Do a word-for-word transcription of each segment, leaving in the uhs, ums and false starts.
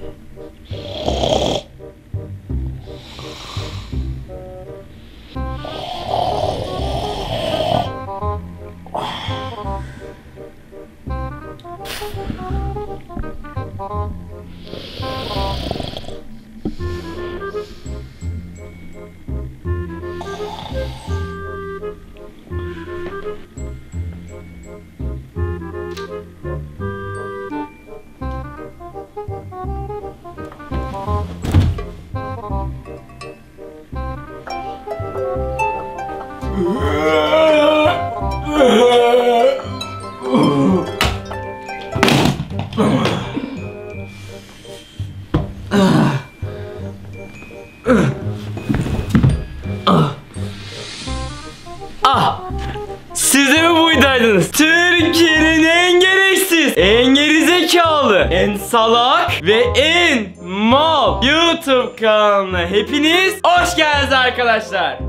Ah! Siz de mi buydaydınız? Türkiye'nin en gereksiz, en gerizekalı, en salak ve en mal YouTube kanalına hepiniz hoş geldiniz arkadaşlar.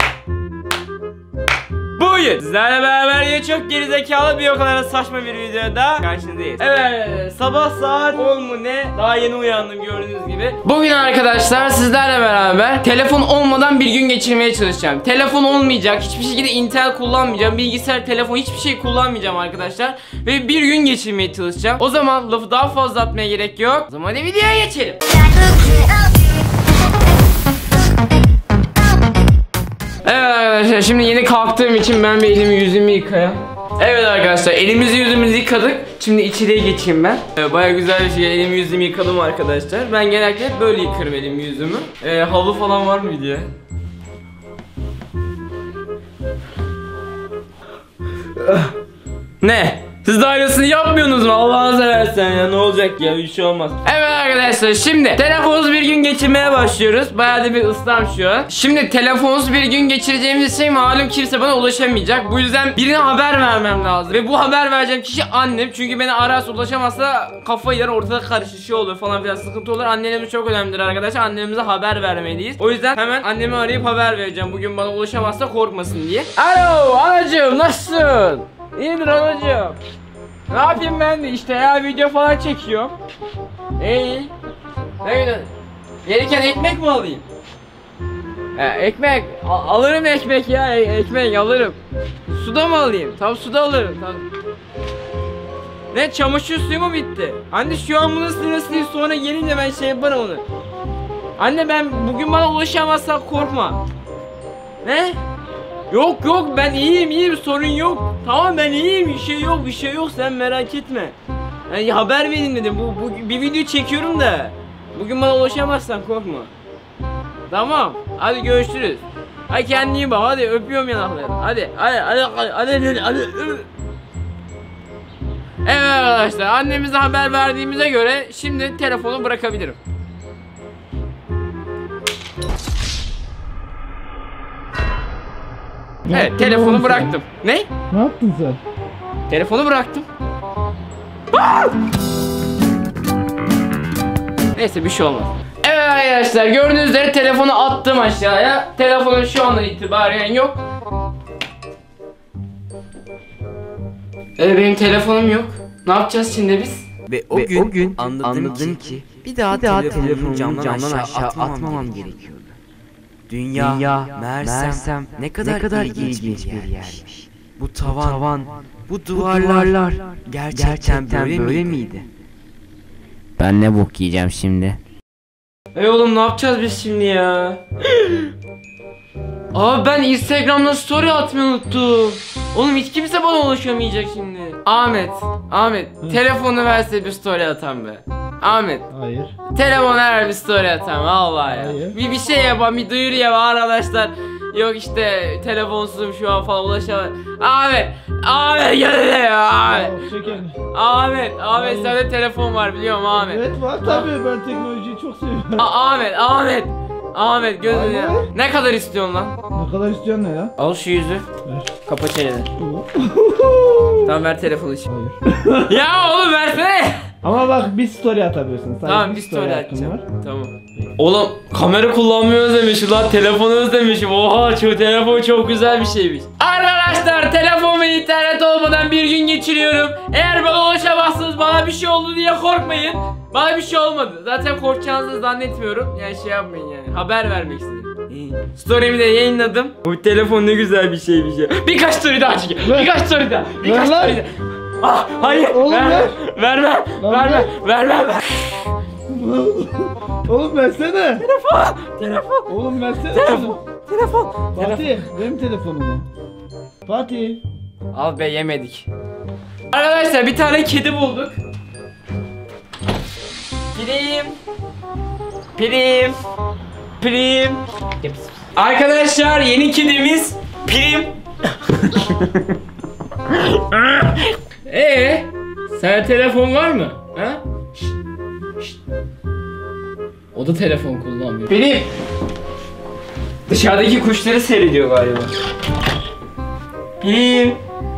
Bugün sizlerle beraber yine çok gerizekalı bir o kadar saçma bir videoda karşınızdayız. Evet, sabah saat on mu ne? Daha yeni uyandım gördüğünüz gibi. Bugün arkadaşlar sizlerle beraber telefon olmadan bir gün geçirmeye çalışacağım. Telefon olmayacak, hiçbir şekilde internet kullanmayacağım, bilgisayar, telefon, hiçbir şey kullanmayacağım arkadaşlar. Ve bir gün geçirmeye çalışacağım. O zaman lafı daha fazla atmaya gerek yok. O zaman hadi videoya geçelim. Evet arkadaşlar, şimdi yeni kalktığım için ben bir elimi yüzümü yıkayayım. Evet arkadaşlar, elimizi yüzümüzü yıkadık. Şimdi içeriye geçeyim ben. ee, Baya güzel bir şey, elimi yüzümü yıkadım arkadaşlar. Ben genellikle hep böyle yıkarım elimi yüzümü. ee, Havlu falan var mı diye. Ne? Siz de aynısını yapmıyorsunuz mu? Allah'ını seversen ya, ne olacak ya, bir şey olmaz. Evet arkadaşlar, şimdi telefonsuz bir gün geçirmeye başlıyoruz. Bayağı da bir ıslam şu an. Şimdi telefonsuz bir gün geçireceğimiz şey malum kimse bana ulaşamayacak. Bu yüzden birine haber vermem lazım. Ve bu haber vereceğim kişi annem. Çünkü beni ararsa ulaşamazsa kafayı yer, ortada karışışı olur falan filan, sıkıntı olur. Annelerimiz çok önemlidir arkadaşlar. Annemize haber vermeliyiz. O yüzden hemen annemi arayıp haber vereceğim. Bugün bana ulaşamazsa korkmasın diye. Alo anacığım, nasılsın? İyidir anacığım. Ne yapayım ben de işte ya, video falan çekiyorum. İyi. Ne güzel. Gelirken ekmek mi alayım? He, ekmek. A alırım ekmek ya, e ekmek alırım. Suda mı alayım? Tamam, suda alırım. Tamam. Ne, çamaşır suyu mu bitti? Anne şu an bunun sırasını sonra gelince ben şey yaparım onu. Anne ben bugün bana ulaşamazsan korkma. Ne? Yok yok, ben iyiyim iyiyim, sorun yok. Tamam ben iyiyim, bir şey yok bir şey yok, sen merak etme. Yani haber verin dedim, bu, bu bir video çekiyorum da. Bugün bana ulaşamazsan korkma. Tamam hadi görüşürüz. Hadi kendine iyi bak, hadi öpüyorum yanaklarını. Hadi hadi hadi hadi hadi, hadi. Evet arkadaşlar, annemize haber verdiğimize göre şimdi telefonu bırakabilirim. Evet, telefonu bıraktım. Ne? Ne yaptın sen? Telefonu bıraktım. Neyse, bir şey olmaz. Evet arkadaşlar, gördüğünüz üzere telefonu attım aşağıya. Telefonun şu andan itibaren yok. Evet, benim telefonum yok. Ne yapacağız şimdi biz? Ve o, Ve gün, o gün anladım, anladım ki, ki bir daha, bir daha telefonumu camdan, camdan aşağı, aşağı atmamam, atmamam gerekiyordu. Dünya, Dünya meğersem, meğersem ne kadar, ne kadar ilginç bir yermiş. yermiş. Bu tavan, bu, tavan, bu duvarlar, bu duvarlar gerçekten, gerçekten böyle, böyle miydi? miydi? Ben ne bok yiyeceğim şimdi? Ey oğlum, ne yapacağız biz şimdi ya? Abi ben Instagram'da story atmayı unuttum. Oğlum hiç kimse bana ulaşamayacak şimdi. Ahmet, Ahmet, Hı. telefonu verse bir story atan be. Ahmet. Hayır. Telefonu ver bir story atan vallahi ya. Hayır. Bir bir şey yapan, bir duyuru yap arkadaşlar. Yok işte telefonsuzum şu an falan, ulaşamam. Ahmet, Ahmet gel ya Ahmet. Ahmet, Ahmet sende telefon var biliyorum Ahmet. Evet var tabii, ben teknolojiyi çok seviyorum. A Ahmet, Ahmet. Ahmet gözünü ya. Ne kadar istiyorsun lan? Ne kadar istiyorsun ne ya? Al şu yüzü. Ver. Kapa çeneni. Tamam ver telefonu için. Hayır. Ya oğlum versene. Ama bak bir story atabilirsin. Sadece Tamam bir story hakkın atacağım. var. Tamam. Oğlum kamera kullanmayı özlemişim lan, telefonu özlemişim. Oha, şu telefon çok güzel bir şeymiş. Arkadaşlar, telefon ve internet olmadan bir gün geçiriyorum. Eğer bana ulaşamazsınız, bana bir şey oldu diye korkmayın. Bana bir şey olmadı. Zaten korkacağınızı zannetmiyorum. Yani şey yapmayın yani. Haber vermek istedim. Story'mi de yayınladım. Bu telefon ne güzel bir şeymiş ya. Birkaç story daha çekeyim. Birkaç story daha. Birkaç Ver lan. story daha. Ah hayır. Oğlum verme. ver. Verme. Lan Verme. Verme. Ver. Oğlum versene. Telefon. Telefon. Oğlum versene. Telefon. Telefon. Fatih benim telefonumu. Fatih. Al be, yemedik. Arkadaşlar bir tane kedi bulduk. Prim. Prim. Prim. Arkadaşlar yeni kedimiz Prim. Ee, sen telefon var mı? Ha? Şşt, şşt. O da telefon kullanmıyor. Prim. Dışarıdaki kuşları seyrediyor galiba. Prim.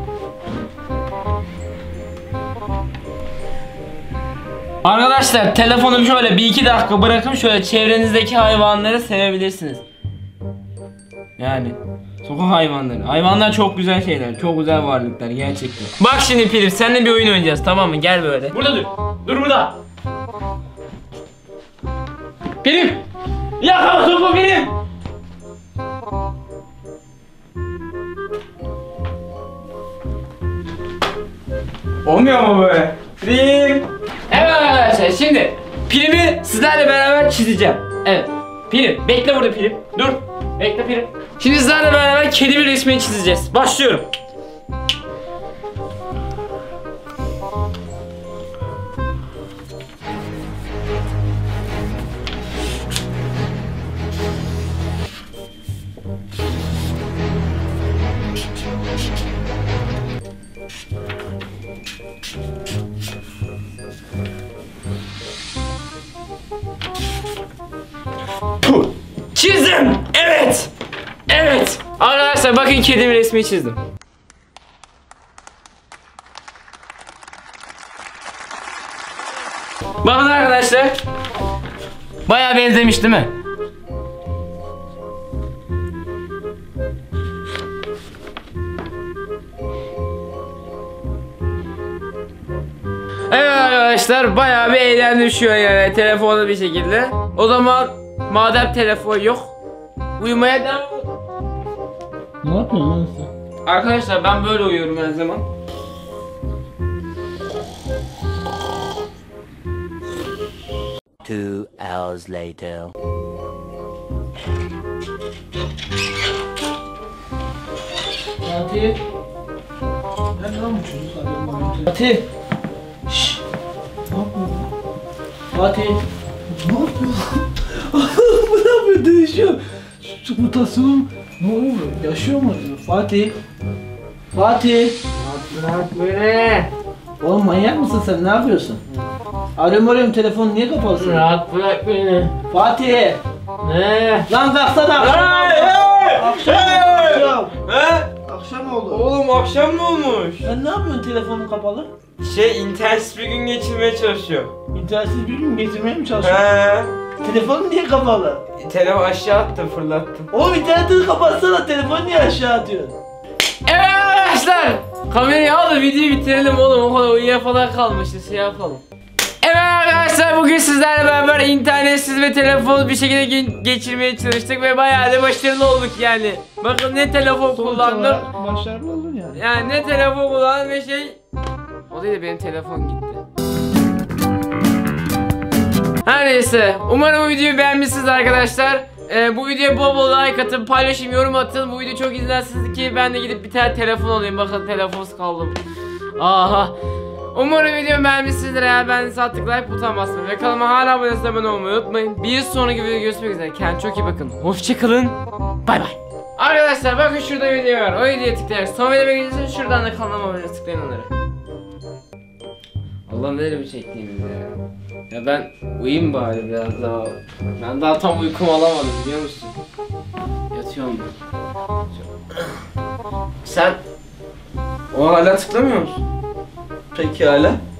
Arkadaşlar telefonumu şöyle bir iki dakika bırakın, şöyle çevrenizdeki hayvanları sevebilirsiniz. Yani sokak hayvanları. Hayvanlar çok güzel şeyler, çok güzel varlıklar gerçekten. Bak şimdi Prim, seninle bir oyun oynayacağız, tamam mı? Gel böyle. Burada dur. Dur burada. Prim. Yakala topu Prim. Olmuyor mu böyle? Prim. Evet arkadaşlar, şimdi Prim'i sizlerle beraber çizeceğim. Evet. Prim, bekle burada Prim. Dur. Bekle Prim. Şimdi sizlerle beraber kedimin resmini çizeceğiz. Başlıyorum. Puh. Çizdim. Evet. Evet. Arkadaşlar bakın, kedimin resmini çizdim. Bakın arkadaşlar. Bayağı benzemiş değil mi? Evet arkadaşlar, bayağı bir eğlendim şu an yani telefonda bir şekilde. O zaman madem telefon yok, uyumaya devam. Ne yapıyorsun lan sen? Arkadaşlar ben böyle uyuyorum her zaman. Two hours later. Fatih. Ben lan bu çocuk adamı. Fatih. Şşş. Ne yapıyorsun? Fatih. Ne yapıyorsun? Bu ne yapıyor? Değişiyor. Şu mutasyon ne oluyor? Yaşıyor mu? Fatih. Fatih. Bırak beni. Oğlum manyak mısın sen? Ne yapıyorsun? Arıyorum arıyorum, telefon niye kapalı senin? Rahat bırak beni. Fatih. Ne? Lan kalksana, akşam oldu. Akşam oldu. He? Akşam oldu. Oğlum akşam mı olmuş? Sen ne yapıyorsun, telefonun kapalı? Şey, internetsiz bir gün geçirmeye çalışıyor. İnternetsiz bir gün geçirmeye mi çalışıyorsun? He. Telefonun niye kapalı? Telefon aşağı attım, fırlattım. Oğlum internetini kapatsana, telefonu niye aşağı atıyorsun? Evet arkadaşlar, kamerayı al da videoyu bitirelim oğlum, o kadar uyuya falan kalmışız, şey yapalım. Evet arkadaşlar, bugün sizlerle beraber internetsiz ve telefonsuz bir şekilde ge- geçirmeye çalıştık ve bayağı da başarılı olduk yani. Bakın ne telefon kullandım. Başarılı oldun yani. Yani ne telefon kullandım ve şey... O değil de benim telefon gitti. Her neyse, umarım bu videoyu beğenmişsiniz arkadaşlar. Ee, bu videoya bol bol like atın, paylaşın, yorum atın. Bu video çok izlersiniz ki ben de gidip bir tane telefon alayım. Bakın telefonsuz kaldım. Aha. Umarım videomu beğenmişsinizdir. Eğer beğendiyse tıklayıp buton basmayı ve kanalıma hala abone olmayı unutmayın. Bir sonraki videoda görüşmek üzere. Kendinize çok iyi bakın. Hoşçakalın. Bay bay. Arkadaşlar bakın, şurada video var. O videoya tıklayarak son videoya geçeceksiniz. Şuradan da kanalıma abone tıklayın onları. Allah'ım neler mi çektiğimiz ya. Ya ben uyuyayım bari biraz daha. Ben daha tam uykumu alamadım, biliyor musun? Yatıyorum ben. Sen o hala tıklamıyor musun? Peki hala.